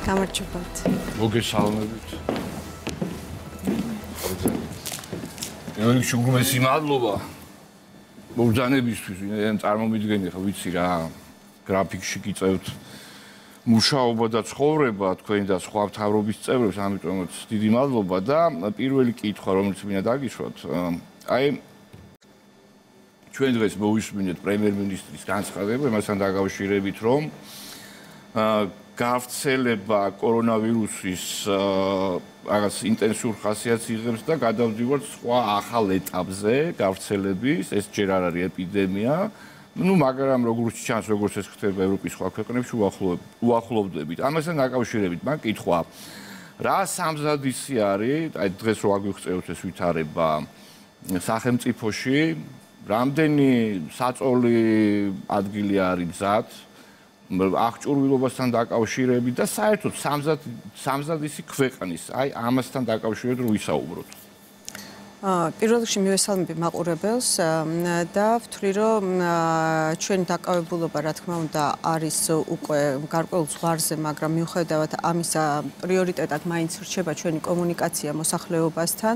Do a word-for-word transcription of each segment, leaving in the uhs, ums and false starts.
გამარჯობათ. მოგესალმებით. ეური შუგმესი მადლობა. მოგზანებისთვის, ვინაიდან წარმომიდგენი ხო ვიცი რა, გრაფიკში გიწევთ მუშაობა და ცხოვრება თქვენი და სხვა მთავრობის წევრებს, ამიტომაც დიდი მადლობა და პირველი კითხვა, რომელიც მინდა დაგიშვათ, აი ჩვენ დღეს მოვისმინეთ პრემიერ-მინისტრის განცხადება იმასთან დაკავშირებით, რომ გავრცელება კორონავირუსის რაღაც ინტენსიურ ხასიათს იღებს და გადავდივართ სხვა ახალ ეტაპზე გავრცელების, ეს ჯერ არ არის ეპიდემია. Ну, მაგრამ როგორც ჩანს, როგორც ეს ხდება ევროპის სხვა ქვეყნებში, უახლოვდებით. ამასთან დაკავშირებით, მაგ კითხვა. რა სამზადისი არის, აი დღეს რო აგვიღწევთ ეს ვითარება სახელმწიფოში, რამდენი საწოლი ადგილი არის მზად აღჭურვილობასთან დაკავშირებით და საერთოდ სამზად სამზადისი ქვეყნის, აი ამასთან დაკავშირებით რო ვისაუბროთ. პირველ რიგში მივესალმები მაყურებელს და ვთვლი, რომ ჩვენი დაკავებულობა, რა თქმა უნდა, არის უკვე გარკვეულ ზღვარზე, მაგრამ მიუხედავად ამისა, პრიორიტეტად მაინც რჩება ჩვენი კომუნიკაცია მოსახლეობასთან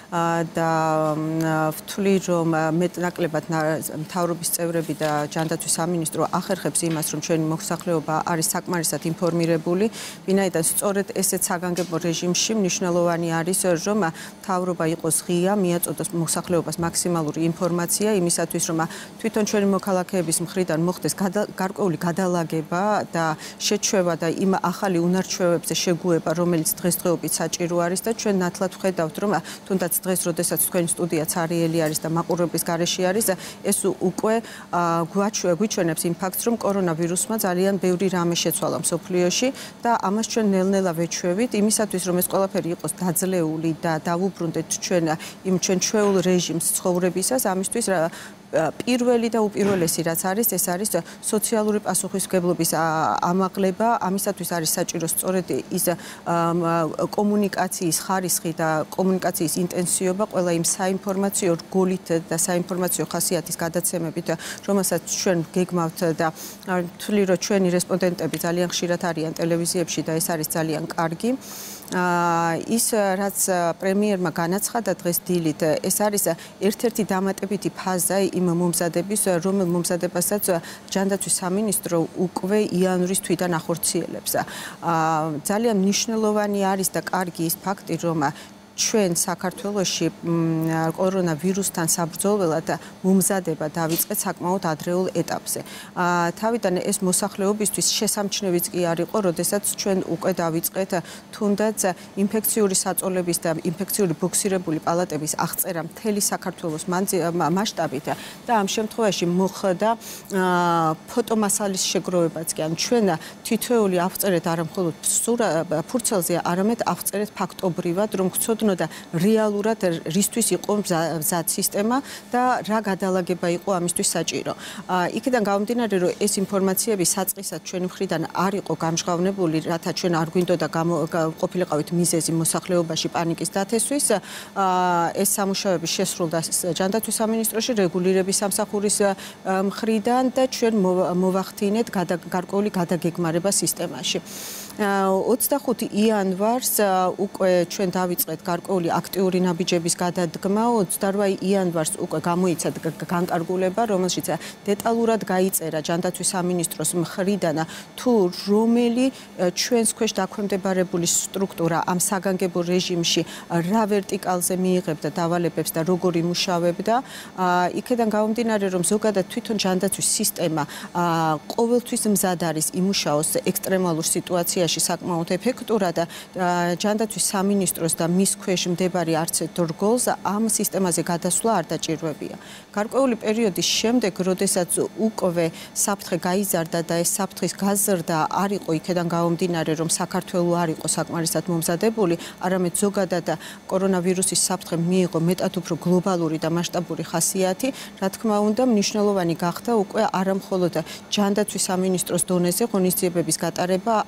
და ვთვლი, რომ მეტნაკლებად მთავრობის წევრები და ჯანდაცვის სამინისტრო ახერხებს იმას, რომ ჩვენი მოსახლეობა არის საკმარისად ინფორმირებული, ვინაიდან სწორედ ესეც საგანგებო რეჟიმში მნიშვნელოვანი არის, რომ მთავრობა იყოს ღია მიაწოდოს მოსახლეობას მაქსიმალური ინფორმაცია იმისათვის, რომ თვითონ ჩვენი მოქალაქეების მხრიდან მოხდეს გარკვეული გადალაგება და შეჩვევა და იმ ახალი უნარჩვევებზე შეგუება, რომელიც დღესდღეობით საჭირო არის და ჩვენ ნათლად ვხედავთ, რომ თუნდაც დღეს, როდესაც თქვენი სტუდიაც არიელი არის და მაყურებლის გარეშე არის, ეს უკვე გვიჩვენებს იმ ფაქტს, რომ კორონავირუსმა ძალიან ბევრი რამე შეცვალა მსოფლიოში და ამას ჩვენ ნელ-ნელა ვეჩვევით იმისათვის, რომ ეს ყველაფერი იყოს დაძლეული და დავუბრუნდეთ ჩვენ იმ ჩვენ ჩვეულ რეჟიმს ცხოვრებისას, ამისთვის პირველი და უპირველესი რაც არის, ეს არის სოციალური პასუხისმგებლობის ამაღლება, ამისათვის არის საჭირო სწორედ ის კომუნიკაციის ხარისხი და კომუნიკაციის ინტენსივობა ყველა იმ საინფორმაციო რგოლით და საინფორმაციო ხასიათის გადაცემებით, რომელსაც ჩვენ გეგმავთ და ვთვლი, რომ ჩვენი რესპონდენტები ძალიან ხშირად არიან ტელევიზიებში და ეს არის ძალიან კარგი. ის რაც პრემიერმა განაცხადა დღეს დილით, ეს არის ერთ-ერთი დამატებითი ფაზა იმ მომზადების, რომელ მომზადებასაც ჯანდაცვის სამინისტრო უკვე იანვრის თვიდან ახორციელებს. ძალიან მნიშვნელოვანი არის და კარგი ის ფაქტი, რომ ჩვენ საქართველოში კორონავირუსთან საბრძოლველად მომზადება დავიწყეთ საკმაოდ ადრეულ ეტაპზე. თავიდან ეს მოსახლეობისთვის შესამჩნევიც კი არ იყო, როდესაც ჩვენ უკვე დავიწყეთ თუნდაც ინფექციური საწოლების და ინფექციური ბოქსირებული პალატების აღწერა მთელი საქართველოს მასშტაბით და ამ შემთხვევაში მოხდა ფოტომასალის შეგროვებაც კი. ან ჩვენ თითოეული ავწერეთ არა მხოლოდ ფურცელზე, არამედ ავწერეთ ფაქტობრივად, რომ გცოდნოთ და რეალურად რისთვის იყო მზად სისტემა და რა გადალაგება იყო ამისთვის საჭირო. იქიდან გამომდინარე, რომ ეს ინფორმაციები საწყისად ჩვენი მხრიდან არ იყო გამჟღავნებული, რათა ჩვენ არ გვინდოდა ყოფილიყავით მიზეზი მოსახლეობაში პანიკის დათესვის. ეს სამუშაოები შესრულდა ჯანდაცვის სამინისტროში რეგულირების სამსახურის მხრიდან და ჩვენ მოვახდინეთ გარკვეული გადაგეგმარება სისტემაში. ოცდახუთი იანვარს უკვე ჩვენ დავიწყეთ გარკვეული აქტიური ნაბიჯების გადადგმა, ოცდარვა იანვარს უკვე გამოიცა განკარგულება, რომელშიც დეტალურად გაიწერა ჯანდაცვის სამინისტროს მხრიდან თუ რომელი ჩვენს ქვეშ დაქვემდებარებული სტრუქტურა ამ საგანგებო რეჟიმში რა ვერტიკალზე მიიღებდა დავალებებს და როგორ იმუშავებდა. იქიდან გამომდინარე, რომ ზოგადად თვითონ ჯანდაცვის სისტემა ყოველთვის მზად არის იმუშაოს ექსტრემალურ სიტუაციაში საკმაოდ ეფექტურად ჯანდაცვის სამინისტროს და მის ქვეშ მდებარე არც ერთ რგოლს ამ სისტემაზე გადასვლა არ დაჭირვებია. გარკვეული პერიოდის შემდეგ, როდესაც უკვე საფრთხე გაიზარდა და ეს საფრთხის გაზრდა არ იყო იქიდან გამომდინარე, რომ საქართველო არ იყო საკმარისად მომზადებული, არამედ ზოგადად კორონავირუსის საფრთხე მიიღო მეტად უფრო გლობალური და მასშტაბური ხასიათი, რა თქმა უნდა, მნიშვნელოვანი გახდა უკვე არა მხოლოდ ჯანდაცვის სამინისტროს დონეზე ღონისძიებების გატარება, არამედ ამ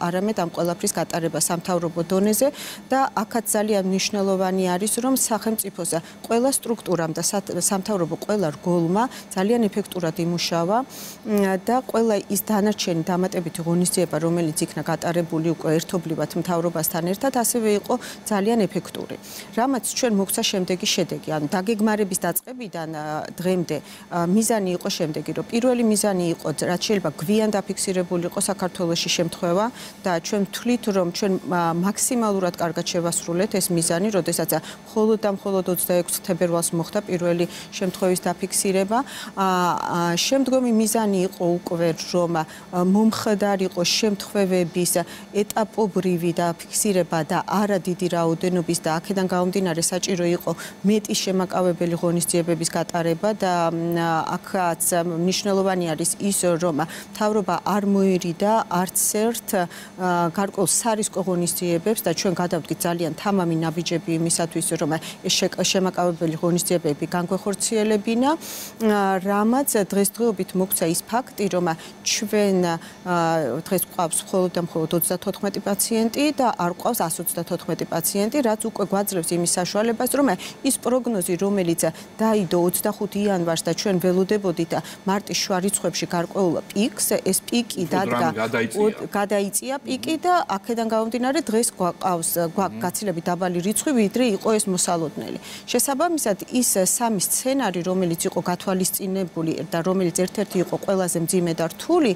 ამ ყველაფრის გატარება სამთავრობო დონეზე და აქაც ძალიან მნიშვნელოვანი არის, რომ სახელმწიფოს ყველა სტრუქტურამ და სამთავრობო ყველა რგოლმა ძალიან ეფექტურად იმუშავა და ყველა ის დანარჩენი დამატებითი ღონისძიება, რომელიც იქნა გატარებული უკვე ერთობლივად მთავრობასთან ერთად, ასევე იყო ძალიან ეფექტური. რამაც ჩვენ მოგვცა შემდეგი შედეგი, ანუ დაგეგმარების დაწყებიდან დღემდე მიზანი იყო შემდეგი, რომ პირველი მიზანი იყო, რაც შეიძლება გვიან დაფიქსირებული იყო საქართველოში შემთხვევა და ჩვენ ვთვლით, რომ ჩვენ მაქსიმალურად კარგად შევასრულეთ ეს მიზანი, როდესაც მხოლოდ და მხოლოდ ოცდაექვსი თებერვალს მოხდა პირველი შემთხვევის დაფიქსირება. შემდგომი მიზანი იყო უკვე, რომ მომხდარ იყო შემთხვევების ეტაპობრივი დაფიქსირება და არა დიდი რაოდენობის და აქედან გამომდინარე საჭირო იყო მეტი შემაკავებელი ღონისძიებების გატარება და აქაც მნიშვნელოვანი არის ის, რომ მთავრობა არ მოერიდა არც ერთ გარკვეულ სარისკო ღონისძიებებს და ჩვენ გადავდგით ძალიან თამამი ნაბიჯები იმისათვის, რომ ეს შემაკავებელი ღონისძიებები განგვეხორციელებინა, რამაც დღესდღეობით მოგვცა ის ფაქტი, რომ ჩვენ დღეს გვყავს მხოლოდ და მხოლოდ ოცდათოთხმეტი პაციენტი და არ გვყავს ასი ოცდათოთხმეტი პაციენტი, რაც უკვე გვაძლევს იმის საშუალებას, რომ ის პროგნოზი, რომელიც დაიდო ოცდახუთი იანვარს და ჩვენ ველოდებოდით მარტის შუა რიცხვებში გარკვეულ პიკს, ეს პიკი დადგა გადაიწია პიკი და აქედან გამომდინარე დღეს გვაყავს გაცილებით დაბალი რიცხვი, ვიდრე იყო ეს მოსალოდნელი. შესაბამისად, ის სამი სცენარი, რომელიც იყო გათვალისწინებული და რომელიც ერთ-ერთი იყო ყველაზე მძიმე და რთული,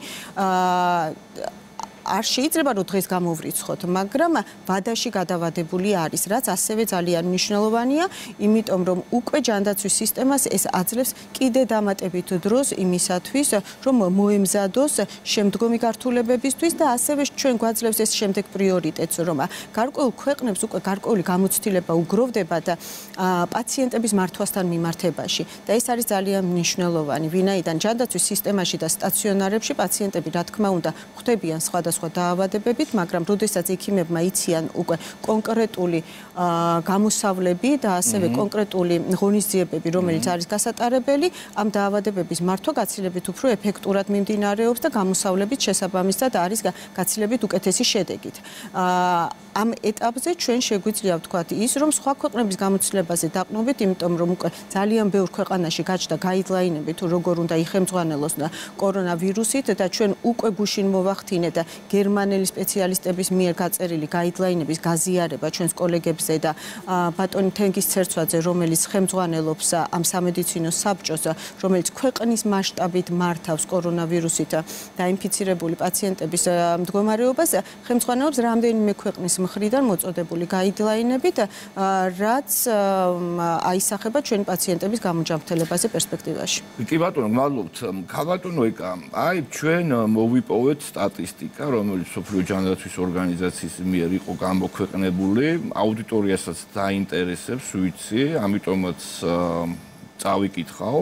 არ შეიძლება რომ დღეს გამოვრიცხოთ, მაგრამ ვადაში გადავადებული არის, რაც ასევე ძალიან მნიშვნელოვანია, იმიტომ რომ უკვე ჯანდაცვის სისტემას ეს აძლევს კიდე დამატებით დროს იმისათვის, რომ მოემზადოს შემდგომი გართულებებისთვის და ასევე ჩვენ გვაძლევს ეს შემდეგ პრიორიტეტს, რომ გარკვეულ ქვეყნებს უკვე გარკვეული გამოცდილება უგროვდება და პაციენტების მართვასთან მიმართებაში და ეს არის ძალიან მნიშვნელოვანი, ვინაიდან ჯანდაცვის სისტემაში და სტაციონარებში პაციენტები რა თქმა უნდა ხვდებიან სხვადასხვა სხვა დაავადებებით, მაგრამ როდესაც ექიმებმა იციან უკვე კონკრეტული გამოსავლები და ასევე კონკრეტული ღონისძიებები, რომელიც არის გასატარებელი, ამ დაავადებების მართვა გაცილებით უფრო ეფექტურად მიმდინარეობს და გამოსავლებით შესაბამისად არის გაცილებით უკეთესი შედეგით. ამ ეტაპზე ჩვენ შეგვიძლია ვთქვათ ის, რომ სხვა ქვეყნების გამოცდილებაზე დაყნობით, იმიტომ რომ უკვე ძალიან ბევრ ქვეყანაში გაჩნდა გაიდლაინები თუ როგორ უნდა იხემძღვანელოს კორონავირუსით და ჩვენ უკვე გუშინ მოვახდინეთ გერმანელი სპეციალისტების მიერ გაწერილი გაიდლაინების გაზიარება ჩვენს კოლეგებზე და ბატონი თენგის ცერცვაძე, რომელიც ხელმძღვანელობს ამ სამედიცინო საბჭოს, რომელიც ქვეყნის მასშტაბით მართავს კორონავირუსით დაინფიცირებული პაციენტების მდგომარეობას, ხელმძღვანელობს რამდენიმე ქვეყნის მხრიდან მოწოდებული გაიდლაინებით, რაც აისახება ჩვენი პაციენტების გამოჯანმრთელებაზე პერსპექტივაში. კი ბატონო, მადლობთ. ქალბატონო ეკა, აი ჩვენ მოვიპოვეთ სტატისტიკა, რომელიც სოფლიო ჯანდაცვის ორგანიზაციის მიერ იყო გამოქვეყნებული, აუდიტორიასაც დაინტერესებს, ვიცი, ამიტომაც წავიკითხავ.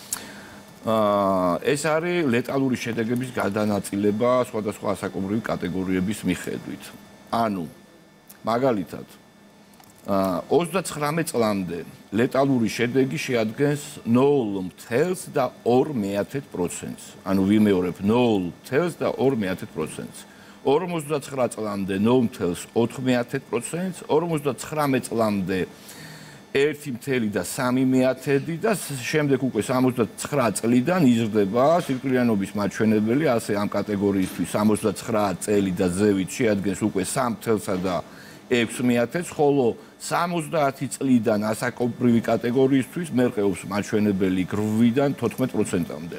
ეს არის ლეტალური შედეგების გადანაწილება სხვადასხვა ასაკობრივი კატეგორიების მიხედვით. ანუ მაგალითად, ოცდაცხრამეტ წლამდე ლეტალური შედეგი შეადგენს ნულ და ორ მეათედ პროცენტს. ანუ ვიმეორებ ნულ და ორ მეათედ პროცენტს. ორმოცდაცხრა წლამდე ნულ ოთხ მეათედ პროცენტს, ორმოცდაცხრამეტ წლამდე ერთი და სამი მეათედი და შემდეგ უკვე სამოცდაცხრა წლიდან იზრდება სირკვდილიანობის მაჩვენებელი, ასე ამ კატეგორიისთვის სამოცდაცხრა წელი და ზევით შეადგენს უკვე სამ და ექვს მეათედს, ხოლო სამოცდაათი წლიდან ასაკობრივი კატეგორიისთვის მერყეობს მაჩვენებელი რვიდან თოთხმეტ პროცენტამდე.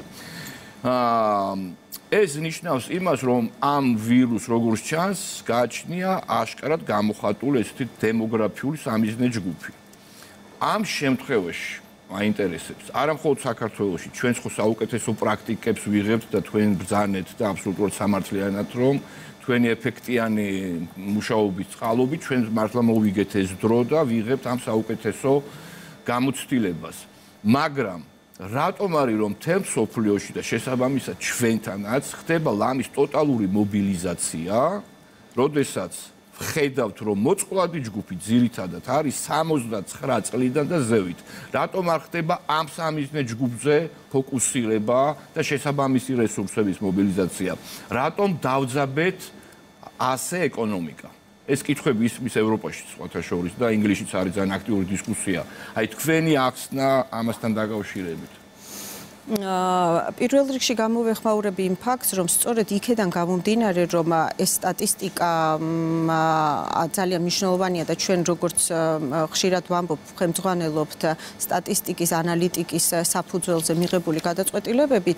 ეს ნიშნავს იმას, რომ ამ ვირუსს როგორც ჩანს, გააჩნია აშკარად გამოხატული ესეთი დემოგრაფიული სამიზნე ჯგუფი. ამ შემთხვევაში მაინტერესებს არა მხოლოდ საქართველოში, ჩვენც ხო საუკეთესო პრაქტიკებს ვიღებთ და თქვენ ბრძანეთ და აბსოლუტურად სამართლიანად, რომ თქვენი ეფექტიანი მუშაობის წყალობით ჩვენ მართლა მოვიგეთ ეს დრო და ვიღებთ ამ საუკეთესო გამოცდილებას. მაგრამ რატომ არის რომ მთელ სოფლიოში და შესაბამისად ჩვენთანაც ხდება ლამის ტოტალური მობილიზაცია, როდესაც ვხედავთ რომ მოწყვლადი ჯგუფი ძირითადად არის სამოცდაცხრა წლიდან და ზევით. რატომ არ ხდება ამ სამიზნე ჯგუფზე ფოკუსირება და შესაბამისი რესურსების მობილიზაცია? რატომ დავძაბეთ ასე ეკონომიკა. ეს კითხვები ისმის ევროპაშიც სხვათა შორის და ინგლისშიც არის ძალიან აქტიური დისკუსია. აი თქვენი ახსნა ამასთან დაკავშირებით. პირველ რიგში გამოვეხმაურები იმ ფაქტს, რომ სწორედ იქედან გამომდინარე, რომ ეს სტატისტიკა ძალიან მნიშვნელოვანია და ჩვენ როგორც ხშირად ვამბობ, ხელმძღვანელობთ სტატისტიკის ანალიტიკის საფუძველზე მიღებული გადაწყვეტილებებით,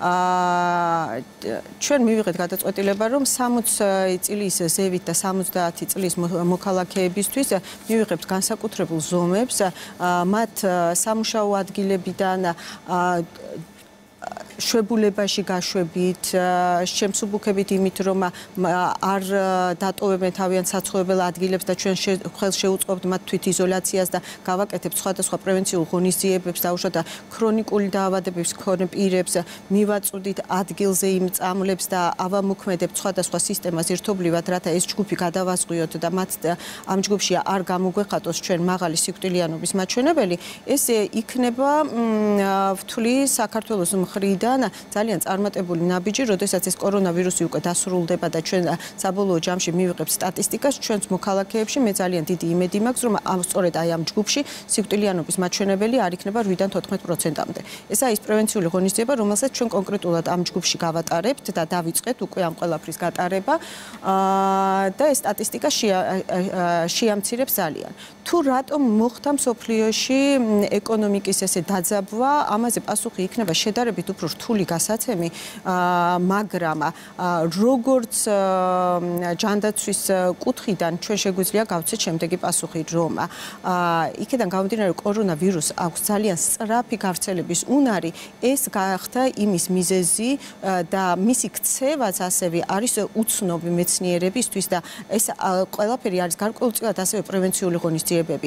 ჩვენ მივიღეთ გადაწყვეტილება, რომ სამოცი წლის ზევით და სამოცდაათი წლის მოქალაქეებისთვის მივიღებთ განსაკუთრებულ ზომებს, მათ სამუშაო ადგილებიდან შვებულებაში გაშვებით, შემსუბუქებით იმით, რომ არ დატოვებენ თავიანთ საცხოვრებელ ადგილებს და ჩვენ ხელს შეუწყობთ მათ თვითიზოლაციას და გავაკეთებთ სხვადასხვა პრევენციულ ღონისძიებებს და უშუალოდ ქრონიკული დაავადებების მქონე პირებს მივაწვდით ადგილზე იმ წამლებს და ავამოქმედებთ სხვადასხვა სისტემას ერთობლივად, რათა ეს ჯგუფი გადავაზღვიოთ და მათ ამ ჯგუფში არ გამოგვეხატოს ჩვენ მაღალი სიკვდილიანობის მაჩვენებელი, ეს იქნება ვთვლი საქართველოს მხრიდან ძალიან წარმატებული ნაბიჯი, როდესაც ეს კორონავირუსი უკვე დასრულდება და ჩვენ საბოლოო ჯამში მივიღებთ სტატისტიკას ჩვენს მოქალაქეებში, მე ძალიან დიდი იმედი მაქვს, რომ სწორედ აი ამ ჯგუფში სიკვდილიანობის მაჩვენებელი არ იქნება ორი-დან თოთხმეტ პროცენტამდე. ესაა ის პრევენციული ღონისძიება, რომელსაც ჩვენ კონკრეტულად ამ ჯგუფში გავატარებთ და დავიწყეთ უკვე ამ ყველაფრის გატარება და ეს სტატისტიკა შეამცირებს ძალიან. თუ რატომ მოხდა მსოფლიოში ეკონომიკის ესე დაძაბვა, ამაზე პასუხი იქნება შედარებით უფრო რთული გასაცემი, მაგრამ როგორც ჯანდაცვის კუთხიდან ჩვენ შეგვიძლია გავცეთ შემდეგი პასუხი, რომ იქიდან გამომდინარე კორონავირუსს აქვს ძალიან სწრაფი გავრცელების უნარი, ეს გახდა იმის მიზეზი და მისი ქცევაც ასევე არის უცნობი მეცნიერებისთვის და ეს ყველაფერი არის გარკვეულწილად ასევე პრევენციული ღონისძიებები.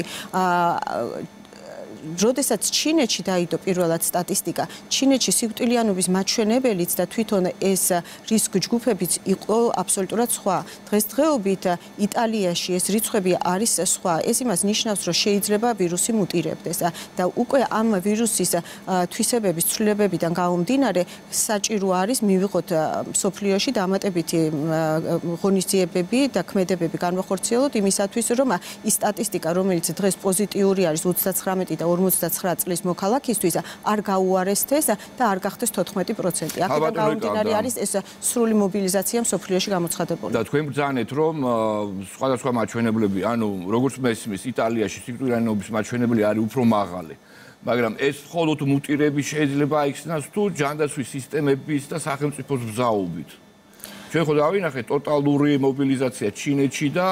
როდესაც ჩინეთში დაიდო პირველად სტატისტიკა, ჩინეთში სიკვდილიანობის მაჩვენებელიც და თვითონ ეს რისკ ჯგუფებიც იყო აბსოლუტურად სხვა. დღესდღეობით იტალიაში ეს რიცხვები არის სხვა. ეს იმას ნიშნავს, რომ შეიძლება ვირუსი მუტირებდეს და უკვე ამ ვირუსის თვისებების ცვლილებებიდან გამომდინარე, საჭირო არის მივიღოთ მსოფლიოში დამატებითი ღონისძიებები და ქმედებები განვახორციელოთ იმისათვის, რომ ის სტატისტიკა, რომელიც დღეს პოზიტიური არის ოცდაცხრამეტი და ორმოცდაცხრა წლის მოქალაქისთვის არ გაუარესდეს და არ გახდეს თოთხმეტი პროცენტი. აქედან გამომდინარე არის ეს სრული მობილიზაცია მსოფლიოში გამოცხადებული. და თქვენ ბრძანეთ, რომ სხვადასხვა მაჩვენებლები, ანუ როგორც მესმის, იტალიაში სიკვდილიანობის მაჩვენებელი არის უფრო მაღალი. მაგრამ ეს მხოლოდ მუტირების შეიძლება აიხსნას თუ ჯანდაცვის სისტემების და სახელმწიფოს ბრძაობით. ჩვენ ხო დავინახეთ ტოტალური მობილიზაცია ჩინეთში და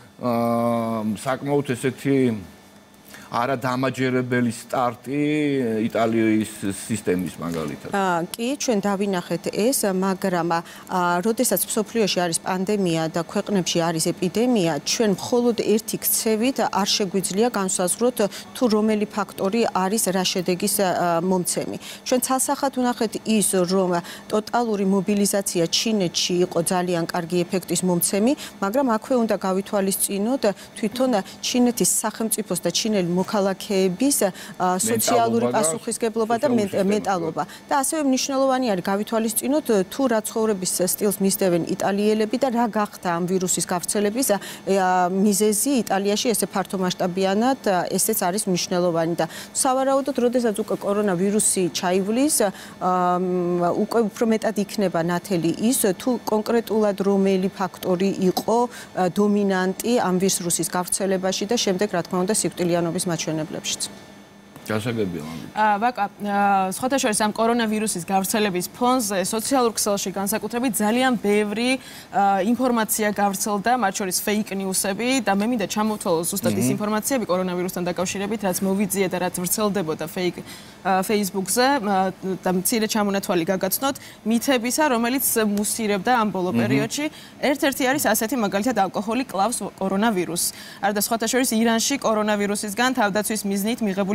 საკმაოდ ესეთი არა დამაჯერებელი სტარტი იტალიის სისტემის მაგალითად. კი, ჩვენ დავინახეთ ეს, მაგრამ როდესაც მსოფლიოში არის პანდემია და ქვეყნებში არის ეპიდემია, ჩვენ მხოლოდ ერთი ქცევით არ შეგვიძლია განსაზღვროთ თუ რომელი ფაქტორი არის რა შედეგის მომცემი. ჩვენ ცალსახად ვნახეთ ის, რომ ტოტალური მობილიზაცია ჩინეთში იყო ძალიან კარგი ეფექტის მომცემი, მაგრამ აქვე უნდა გავითვალისწინოთ თვითონ ჩინეთის სახელმწიფოს და ჩინელი მოქალაქეების სოციალური პასუხისგებლობა და მენტალობა. და ასევე მნიშვნელოვანი არის გავითვალისწინოთ თუ რა ცხოვრების სტილს მისდევენ იტალიელები და რა გახდა ამ ვირუსის გავრცელების მიზეზი იტალიაში ესე ფართომასშტაბიანად, ესეც არის მნიშვნელოვანი და სავარაუდოდ, როდესაც უკვე კორონავირუსი ჩაივლის, უკვე უფრო მეტად იქნება ნათელი ის, თუ კონკრეტულად რომელი ფაქტორი იყო დომინანტი ამ ვირუსის გავრცელებაში და შემდეგ, რა თქმა უნდა, სიკვდილიანობის მაჩვენებლებშიც. გასაგებია. ვაკა, სხვათა შორის ამ კორონავირუსის გავრცელების ფონზე სოციალურ ქსელში განსაკუთრებით ძალიან ბევრი ინფორმაცია გავრცელდა, მათ შორის fake news-ები და მე მინდა ჩამოვთვალო ზუსტად ის ინფორმაციები კორონავირუსთან დაკავშირებით, რაც მოვიძიე და რაც ვრცელდებოდა fake Facebook-ზე და მცირე ჩამონათვალი გაგაცნოთ მითებისა, რომელიც მუსირებდა ამ ბოლო პერიოდში. ერთ-ერთი არის ასეთი, მაგალითად, ალკოჰოლი კლავს კორონავირუსს. არა და სხვათა შორის ირანში კორონავირუსისგან თავდაცვის მიზნით მიღებული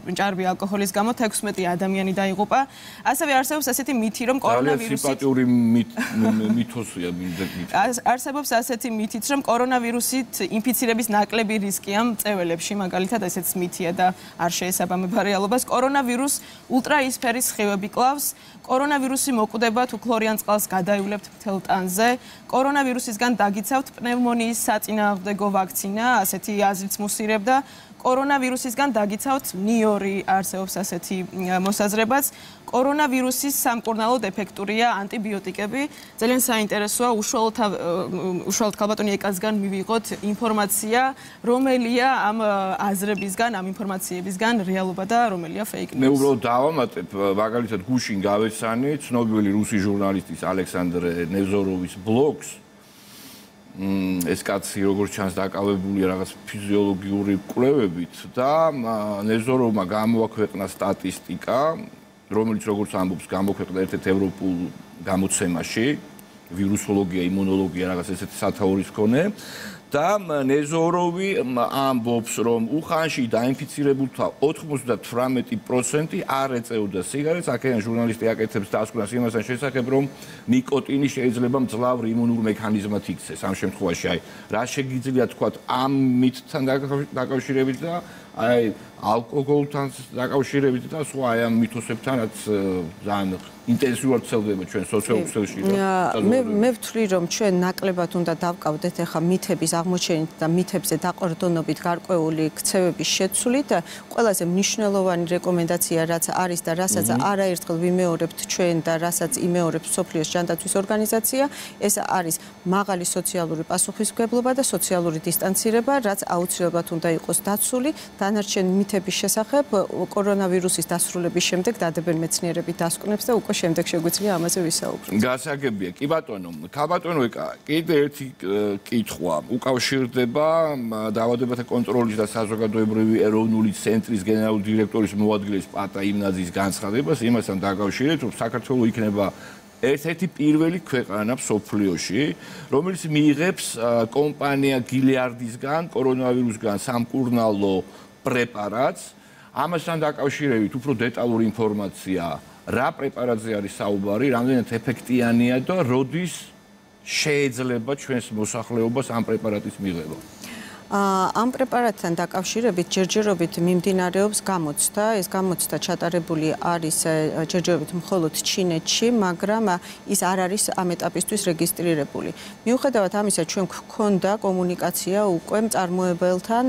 ჭარბი ალკოჰოლის გამო თექვსმეტი ადამიანი დაიღუპა. ასევე არსებობს ასეთი მითი, რომ კორონავირუსით სიმპათიური მითოსია მინდა. არსებობს ასეთი მითიც, რომ კორონავირუსით ინფიცირების ნაკლები რისკია მწველებში, მაგალითად ესეც მითია და არ შეესაბამება რეალობას. კორონავირუს ულტრაისფერის სხივები კლავს. კორონავირუსი მოკვდება თუ ქლორიან წყალს გადაივლებთ მთელ ტანზე. კორონავირუსისგან დაგიცავთ პნევმონიის საწინააღმდეგო ვაქცინა, ასეთი აზრიც მუსირებდა. კორონავირუსისგან დაგიცავთ ნიორი, არსებობს ასეთი მოსაზრებაც. კორონავირუსის სამკურნალოდ ეფექტურია ანტიბიოტიკები. ძალიან საინტერესოა, უშუალოდ უშუალოდ ქალბატონი ეკაზგან მივიღოთ ინფორმაცია, რომელია ამ აზრებისგან, ამ ინფორმაციებისგან რეალობა და რომელია fake news. მე უბრალოდ დავამატებ, მაგალითად გუშინ გავეცანი ცნობილი რუსი ჟურნალისტის ალექსანდრ ნევზოროვის ბლოგს. ეს კაცი როგორც ჩანს დაკავებულია რაღაც ფიზიოლოგიური კვლევებით და ნევზოროვმა გამოაქვეყნა სტატისტიკა, რომელიც როგორც ამბობს, გამოქვეყნა ერთ-ერთ ევროპულ გამოცემაში, ვირუსოლოგია, იმუნოლოგია, რაღაც ესეთი სათაურის მქონე და ნევზოროვი ამბობს, რომ უხანში დაინფიცირებულთა ოთხმოცდათვრამეტი პროცენტი არ ეწეოდა სიგარეტს. აქედან ჟურნალისტი აკეთებს დასკვნას იმასთან შესახებ, რომ ნიკოტინი შეიძლება მძლავრ იმუნურ მექანიზმად იქცეს. ამ შემთხვევაში, აი, რა შეგიძლია თქვა ამ მითთან დაკავშირებით და აი ალკოჰოლთან დაკავშირებით და სხვა აი ამ მითოსებთან, რაც ძალიან ინტენსიურად ვრცელდება ჩვენ სოციალურ ქსელში და მე მე ვთვლი, რომ ჩვენ ნაკლებად უნდა დავკავდეთ ახლა მითების აღმოჩენით და მითებზე დაყრდნობით გარკვეული ქცევების შეცვლით. ყველაზე მნიშვნელოვანი რეკომენდაცია, რაც არის და რასაც არაერთხელ ვიმეორებთ ჩვენ და რასაც იმეორებს მსოფლიოს ჯანდაცვის ორგანიზაცია, ეს არის მაღალი სოციალური პასუხისმგებლობა და სოციალური დისტანცირება, რაც აუცილებლად უნდა იყოს დაცული. დანარჩენ მითების შესახებ კორონავირუსის დასრულების შემდეგ დადებენ მეცნიერები დასკვნებს და უკვე შემდეგ შეგვიძლია ამაზე ვისაუბროთ. გასაგებია, კი ბატონო, ქალბატონო ეკა, კიდე ერთი კითხვა უკავშირდება დაავადებათა კონტროლის და საზოგადოებრივი ეროვნული ცენტრის გენერალური დირექტორის მოადგილის პატა იმნაძის განცხადებას იმასთან დაკავშირებით, რომ საქართველო იქნება ერთ-ერთი პირველი ქვეყანა მსოფლიოში, რომელიც მიიღებს კომპანია გილიარდისგან კორონავირუსგან სამკურნალო პრეპარატს. ამასთან დაკავშირებით უფრო დეტალური ინფორმაცია, რა პრეპარატზე არის საუბარი, რამდენად ეფექტიანია და როდის შეიძლება ჩვენს მოსახლეობას ამ პრეპარატის მიღება. ამ პრეპარატთან დაკავშირებით ჯერჯერობით მიმდინარეობს გამოცდა. ეს გამოცდა ჩატარებული არის ჯერჯერობით მხოლოდ ჩინეთში, მაგრამ ის არ არის ამ ეტაპისთვის რეგისტრირებული. მიუხედავად ამისა, ჩვენ გვქონდა კომუნიკაცია უკვე მწარმოებელთან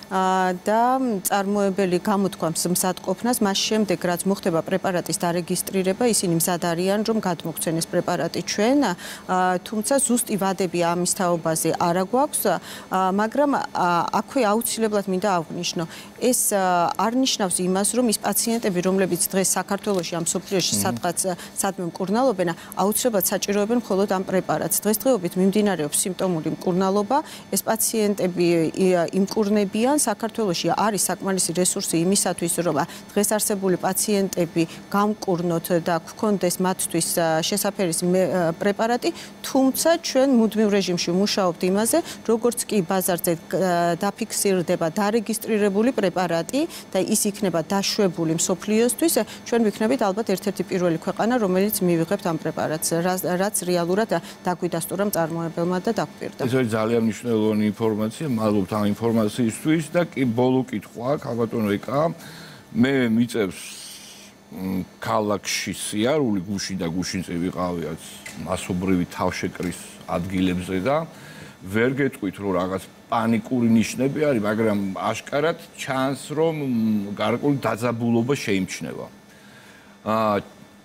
და მწარმოებელი გამოთქვამს მზადყოფნას, მას შემდეგ, რაც მოხდება პრეპარატის დარეგისტრირება, ისინი მზად არიან, რომ გადმოგცენ ეს პრეპარატი ჩვენ, თუმცა ზუსტი ვადები ამის თაობაზე არ აგვაქვს, მაგრამ აქვე აუცილებლად მინდა აღვნიშნო, ეს არ ნიშნავს იმას, რომ ის პაციენტები, რომლებიც დღეს საქართველოში ამ მსოფლიოში სადღაც სადმე მკურნალობენ, აუცილებლად საჭიროებენ მხოლოდ ამ პრეპარატს. დღესდღეობით მიმდინარეობს სიმპტომური მკურნალობა, ეს პაციენტები იმკურნებიან, საქართველოში არის საკმარისი რესურსი იმისათვის, რომ დღეს არსებული პაციენტები გამკურნოთ და გქონდეს მათთვის შესაფერის პრეპარატი, თუმცა ჩვენ მუდმივ რეჟიმში ვმუშაობთ იმაზე, როგორც კი ბაზარზე დაფიქსირდება დარეგისტრირებული პრეპარატი და ის იქნება დაშვებული მსოფლიოსთვის, ჩვენ ვიქნებით ალბათ ერთ-ერთი პირველი ქვეყანა, რომელიც მივიღებთ ამ პრეპარატს, რაც რეალურად დაგვიდასტურა მწარმოებელმა და დაგვპირდა. ეს არის ძალიან მნიშვნელოვანი ინფორმაცია, მადლობთ ამ ინფორმაციისთვის და კი ბოლო კითხვა, ქალბატონო ეკა, მე მიწევს ქალაქში სიარული, გუშინ და გუშინწე ვიყავიათ მასობრივი თავშეკრის ადგილებზე და ვერ გეტყვით, რომ რაღაც პანიკური ნიშნები არის, მაგრამ აშკარად ჩანს, რომ გარკვეული დაძაბულობა შეიმჩნევა. აა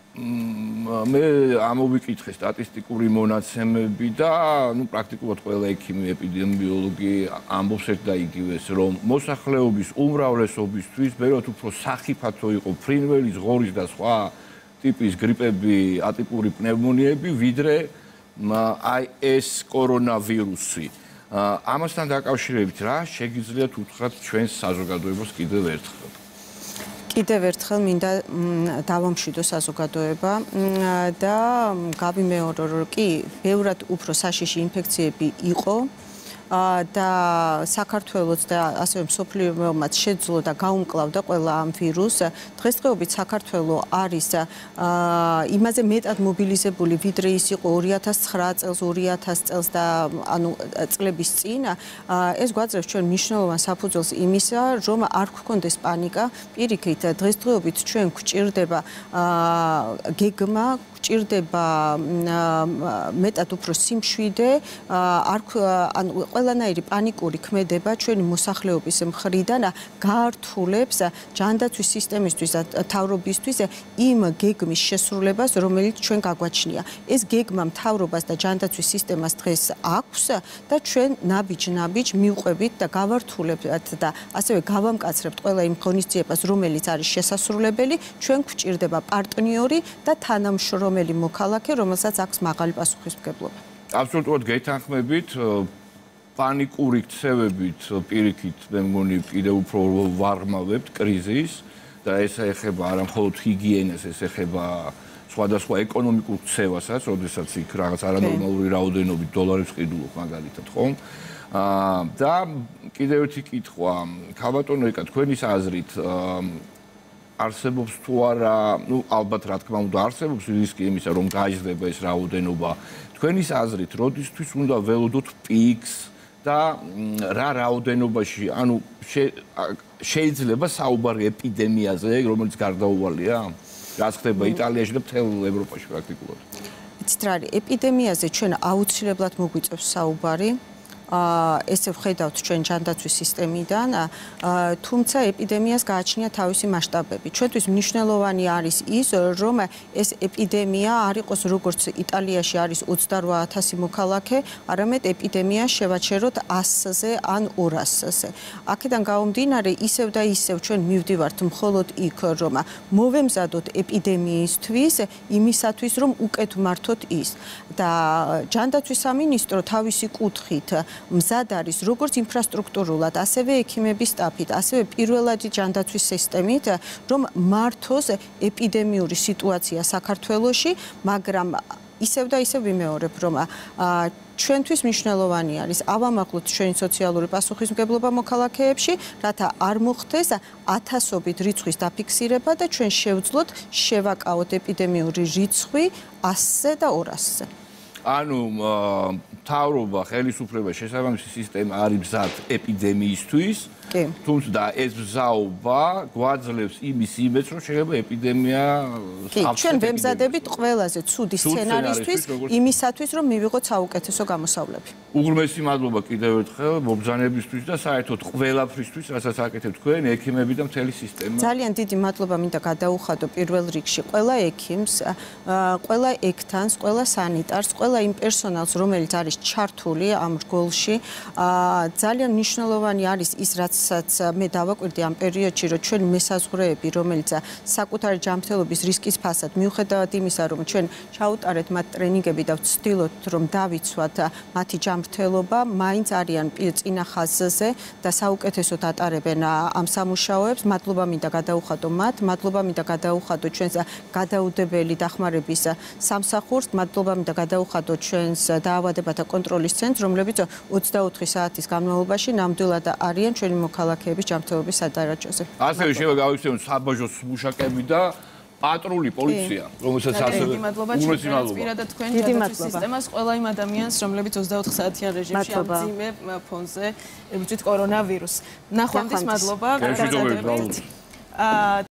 მე ამოვიკითხე სტატისტიკური მონაცემები და ნუ პრაქტიკულად ყველა ექიმი, ეპიდემიოლოგი ამბობს ერთ და იგივეს, რომ მოსახლეობის უმრავლესობისთვის ბევრად უფრო სახიფათო იყო ფრინველის, ღორის და სხვა ტიპის გრიპები, ატიპური პნევმონიები, ვიდრე აი ეს კორონავირუსი. ამასთან დაკავშირებით რა შეგიძლიათ უთხრათ ჩვენს საზოგადოებას კიდევ ერთხელ? კიდევ ერთხელ მინდა დავამშვიდო საზოგადოება და გავიმეორო, რომ კი ბევრად უფრო საშიში ინფექციები იყო და საქართველოს და ასევე მსოფლიომაც შეძლო და გაუმკლავდა ყველა ამ ვირუსს. დღესდღეობით საქართველო არის იმაზე მეტად მობილიზებული, ვიდრე ის იყო ორი ათას ცხრა წელს, ორი ათას წელს და ანუ წლების წინ. ეს გვაძლევს ჩვენ მნიშვნელოვან საფუძველს იმისა, რომ არ გვქონდეს პანიკა. პირიქით, დღესდღეობით ჩვენ გვჭირდება გეგმა, გვჭირდება მეტად უფრო სიმშვიდე, არ ანუ ყველანაირი პანიკური ქმედება ჩვენი მოსახლეობის მხრიდან გაართულებს ჯანდაცვის სისტემისთვის და მთავრობისთვის იმ გეგმის შესრულებას, რომელიც ჩვენ გაგვაჩნია. ეს გეგმა მთავრობას და ჯანდაცვის სისტემას დღეს აქვს და ჩვენ ნაბიჯ-ნაბიჯ მივყვებით და გავართულებთ და ასევე გავამკაცრებთ ყველა იმ ღონისძიებას, რომელიც არის შესასრულებელი. ჩვენ გვჭირდება პარტნიორი და თანამშრომელი მოქალაქე, რომელსაც აქვს მაღალი პასუხისმგებლობა. აბსოლუტურად გეთანხმებით. პანიკური ქცევებით პირიქით მე მგონი კიდევ უფრო ვარღმავებთ კრიზისს და ეს ეხება არა მხოლოდ ჰიგიენას, ეს ეხება სხვადასხვა ეკონომიკურ ქცევასაც, როდესაც იქ რაღაც არანორმალური რაოდენობით დოლარებს ყიდულობ მაგალითად, ხომ? და კიდევ ერთი კითხვა, ქალბატონო ეკა, თქვენის აზრით არსებობს თუ არა, ну, ალბათ რა თქმა უნდა არსებობს რისკი იმისა, რომ გაიზრდება ეს რაოდენობა. თქვენის აზრით, როდისთვის უნდა ველოდოთ პიკს და რა რაოდენობაში, ანუ შეიძლება საუბარი ეპიდემიაზე, რომელიც გარდაუვალია? რაც ხდება იტალიაში და მთელ ევროპაში პრაქტიკულად. იცით რა არის, ეპიდემიაზე ჩვენ აუცილებლად მოგვიწევს საუბარი. ესე ვხედავთ ჩვენ ჯანდაცვის სისტემიდან, თუმცა ეპიდემიას გააჩნია თავისი მასშტაბები. ჩვენთვის მნიშვნელოვანი არის ის, რომ ეს ეპიდემია არ იყოს როგორც იტალიაში არის ოცდარვა ათასი მოქალაქე, არამედ ეპიდემია შევაჩეროთ ასზე ან ორასზე. აქედან გამომდინარე, ისევ და ისევ ჩვენ მივდივართ მხოლოდ იქ, რომ მოვემზადოთ ეპიდემიისთვის, იმისათვის, რომ უკეთ მართოთ ის. და ჯანდაცვის სამინისტრო თავისი კუთხით მზად არის როგორც ინფრასტრუქტურულად, ასევე ექიმების სტაფით, ასევე პირველადი ჯანდაცვის სისტემით, რომ მართოს ეპიდემიური სიტუაცია საქართველოში, მაგრამ ისევ და ისევ ვიმეორებ, რომ ჩვენთვის მნიშვნელოვანი არის ავამაღლოთ ჩვენი სოციალური პასუხისმგებლობა მოქალაქეებში, რათა არ მოხდეს ათასობით რიცხვის დაფიქსირება და ჩვენ შევძლოთ შევაკავოთ ეპიდემიური რიცხვი ასზე და ორასზე. ანუ მთავრობა, ხელისუფლება, შესაბამისი სისტემა არის მზად ეპიდემიისთვის, თუმცა ეს მზაობა გვაძლევს იმის იმედს, რომ შეიძლება ეპიდემია აღწევს. ჩვენ ვემზადებით ყველაზე ცუდი სცენარისთვის, იმისათვის, რომ მივიღოთ საუკეთესო გამოსავლები. უღრმესი მადლობა კიდევ ერთხელ მობრძანებისთვის და საერთოდ ყველაფრისთვის, რასაც აკეთებთ თქვენ, ექიმები და მთელი სისტემა. ძალიან დიდი მადლობა მინდა გადაუხადო პირველ რიგში ყველა ექიმს, ყველა ექთანს, ყველა სანიტარს, ყველა იმ პერსონალს, რომელიც არის ჩართული ამ რგოლში. ძალიან მნიშვნელოვანი არის ის, რაცაც მე დავაკვირდი ამ პერიოდში, რომ ჩვენ მესაზღვრეები, რომელიც საკუთარი ჯანმრთელობის რისკის ფასად, მიუხედავად იმისა, რომ ჩვენ ჩაუტარეთ მათ ტრენინგები და ვცდილობთ, რომ დავიცვათ მათი ჯანმრთელობა, მაინც არიან წინა ხაზზე და საუკეთესოდ ატარებენ ამ სამუშაოებს. მადლობა მინდა გადაუხადო მათ, მადლობა მინდა გადაუხადო ჩვენს გადაუდებელი დახმარების სამსახურს, მადლობა მინდა გადაუხადო ჩვენს დაავადებათა კონტროლის ცენტრს, რომლებიც ოცდაოთხი საათის განმავლობაში ნამდვილად არიან ჩვენი მოქალაქეების ჯანმრთელობის სადარაჯოზე. ასევე შეიძლება გავიხსენოთ საბაჟოს მუშაკები და პატრული პოლიცია, რომელსაც ასევე უმრავლესი მადლობა. პირადად თქვენ ჯანდაცვის სისტემას, ყველა იმ ადამიანს, რომლებიც ოცდაოთხ საათიან რეჟიმში ამ ძიმე ფონზე ებრძვით კორონავირუსს. ნახვამდის მადლობა.